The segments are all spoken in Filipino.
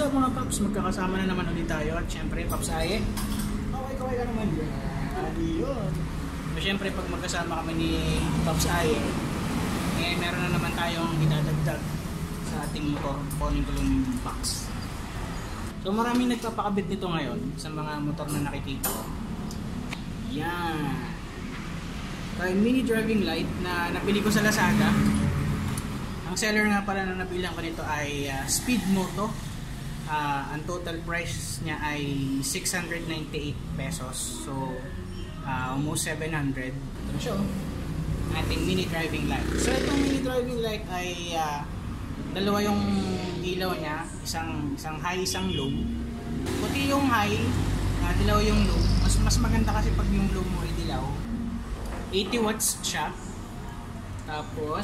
What's up mga Paps? Magkakasama na naman ulit tayo at syempre Paps Aye. Kaway ka naman dyan. Yun. So syempre pag magkasama kami ni Paps Aye, eh meron na naman tayong idadagdag sa ating motor, Pony Gulong box. So maraming nagpapakabit nito ngayon sa mga motor na nakikita ko. Yan. Kaya mini driving light na napili ko sa Lazada. Ang seller nga pala na nabilang ko nito ay Speedmoto. Ang total price niya ay 698 pesos. So almost 700. Ito na siya, ating mini driving light. So itong mini driving light ay dalawa yung ilaw niya, isang high, isang low. Puti yung high, dilaw yung low. Mas maganda kasi pag yung low mo ay dilaw. 80 watts siya. Tapos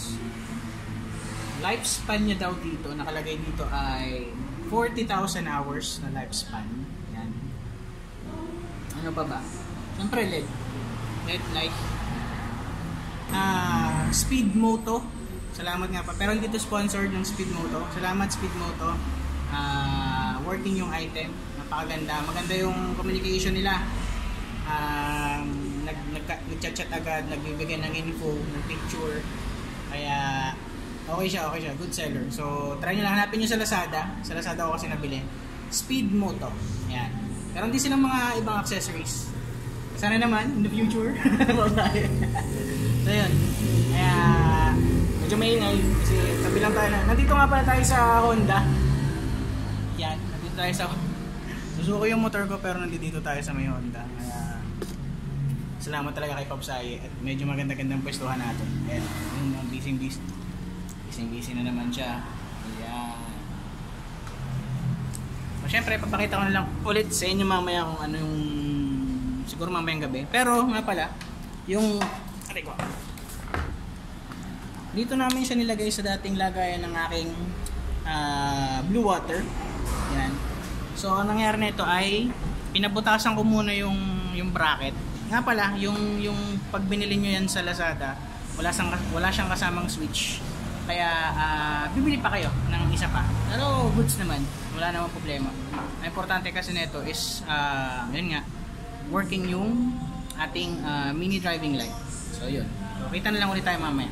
lifespan niya daw dito, nakalagay dito ay 40,000 hours na lifespan. Yan. Ano pa ba? Siyempre LED light. Speedmoto. Salamat nga pa. Pero hindi to sponsored ng Speedmoto. Salamat Speedmoto. Working yung item. Napakaganda. Maganda yung communication nila. Nag-chat agad, nagbibigay ng info, ng picture. Kaya okay siya. Good seller. So, try nyo lang. Hanapin nyo sa Lazada. Sa Lazada ako kasi nabili. Speedmoto. Yan. Meron din silang mga ibang accessories. Sana naman, in the future. So, yun. Kaya, medyo maingay. Kasi sabi lang tayo na. Nandito nga pala tayo sa Honda. Yan. Nandito tayo sa Suzuko yung motor ko pero nandito tayo sa may Honda. Kaya, salamat talaga kay Paps Aye. At medyo maganda-gandang pwestuhan natin. Ayan. Yung busy na naman siya. Ayan. So, syempre, papakita ko na lang ulit sa inyo mamaya kung ano yung siguro mamayang gabi. Pero, nga pala, yung dito namin siya nilagay sa dating lagayan ng aking blue water. Yan. So, ang nangyari nito ay pinabutasan ko muna yung bracket. Nga pala, yung pag binili nyo yan sa Lazada, wala siyang kasamang switch. Kaya bibili pa kayo ng isa pa. Pero goods naman, wala namang problema. Ang importante kasi nito is yun nga, working yung ating mini driving light. So yun. So, kita na lang ulit tayo mamaya.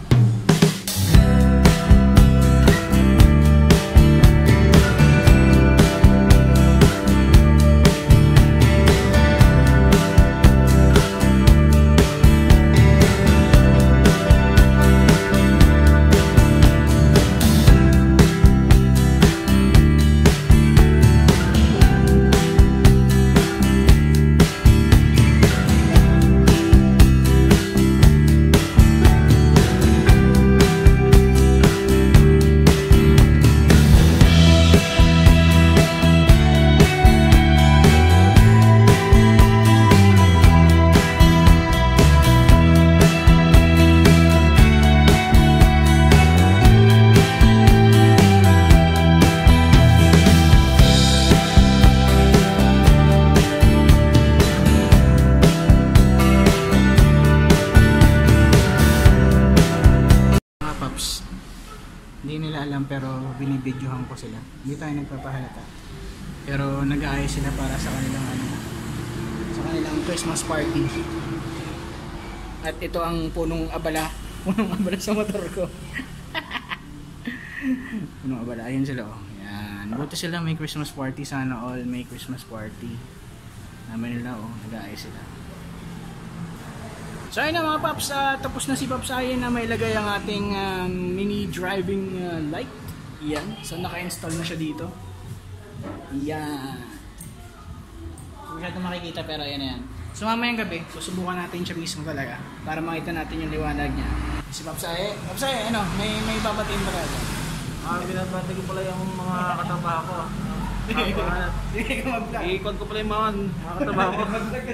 Hindi nila alam pero binibidyohan ko sila. Hindi tayo nagpapahalata. Pero nag-aayos sila para sa kanilang Christmas party. At ito ang punong abala sa motor ko. Punong abala. Ayun sila oh. Yan. Buti sila may Christmas party. Sana all may Christmas party. Naman nila oh. Nag-aayos sila. So ayun na mga Paps, tapos na si Paps Aye na may lagay ang ating mini driving light. Yan, so naka-install na siya dito. Yan. Masyado makikita pero yan na yan. So mamayang gabi, susubukan natin siya mismo talaga para makita natin yung liwanag niya. Si Paps Aye, ano, may babatiin ba tayo? Binabati ko pala yung mga katrabaho ko. Iikot ko pala yung mga katrabaho ko.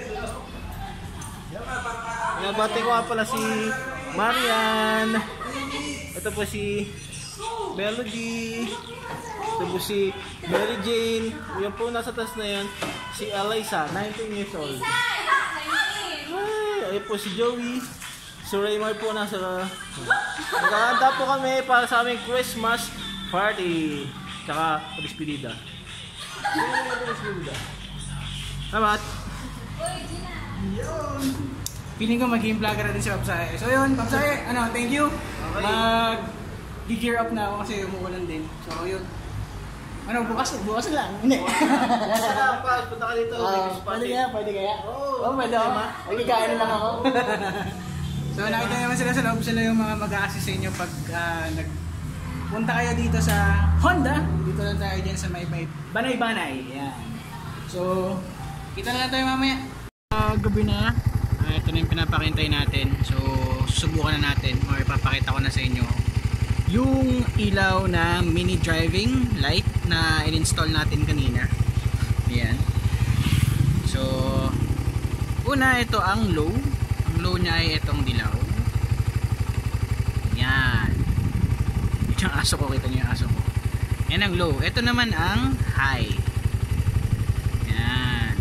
Binabati ko nga pala si Marian. Ito po si Melody. Ito po si Mary Jane. Yan po nasa taas na yan. Si Eliza, 19 years old. Ayun po si Joey. Si Raymar po nasa... Nagkakanta po kami para sa aming Christmas party. Tsaka Despedida. Salamat! Feeling ko maging vlogger na din si Papsaye. So yun, Papsaye, thank you. Mag-gear up na ako kasi umuulan din. So yun. Bukas lang. Hindi. Punta ka dito. Pwede kaya? Oo, pwede ako. Magkikain lang ako. So nakita naman sila sa loob, sila yung mga mag-a-assist sa inyo pag punta kayo dito sa Honda. Dito lang tayo dyan sa may Banay-Banay. Yan. So, kita na lang tayo mamaya. Gabi na. Ito na yung pinapakintay natin. So, susubukan na natin or ipapakita ko na sa inyo yung ilaw na mini driving light na in-install natin kanina. Yan. So, una ito ang low. Ang low niya ay itong dilaw. Yan. Yung aso ko, kita nyo yung aso ko. Yan ang low. Ito naman ang high. Yan.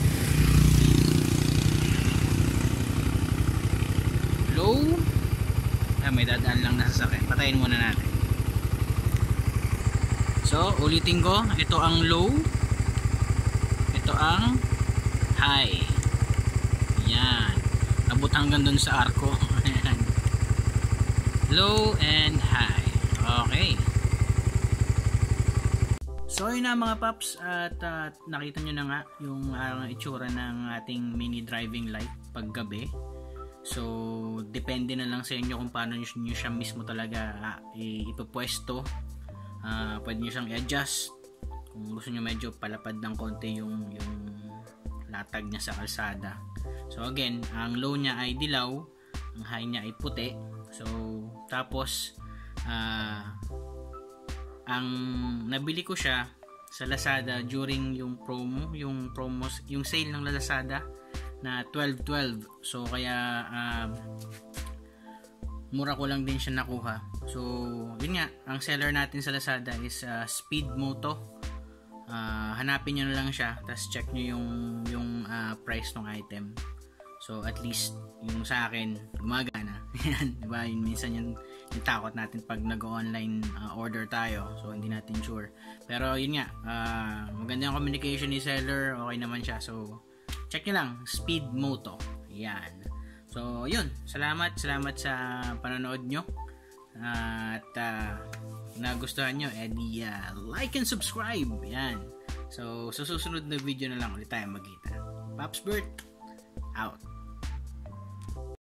Low. May dadaan lang na sasakyan. Patayin muna natin. So, ulitin ko. Ito ang low. Ito ang high. Yan. Abot hanggang dun sa arko. Low and high. Okay. So yun na mga paps, at nakita nyo na nga yung itsura ng ating mini driving light pag gabi. So depende na lang sa inyo kung paano nyo siya mismo talaga ipapwesto. Pwede nyo siyang i-adjust kung gusto nyo medyo palapad ng konti yung latag niya sa kalsada. So again, ang low niya ay dilaw, ang high niya ay puti. So tapos ang nabili ko siya sa Lazada during yung sale ng Lazada na 12.12. So kaya mura ko lang din siya nakuha. So yun nga, ang seller natin sa Lazada is Speed Moto. Hanapin nyo na lang siya, tapos check nyo yung price ng item. So at least yung sa akin gumagana. Yan, diba? Yun minsan yung takot natin pag nag-online order tayo. So hindi natin sure. Pero yun nga, maganda yung communication ni seller, okay naman siya. So check nyo lang, Speed Moto. Yan. So yun, salamat sa panonood nyo. At nagustuhan nyo, like and subscribe. Yan. So sa susunod na video na lang ulit tayo magkita. Pops Bert out.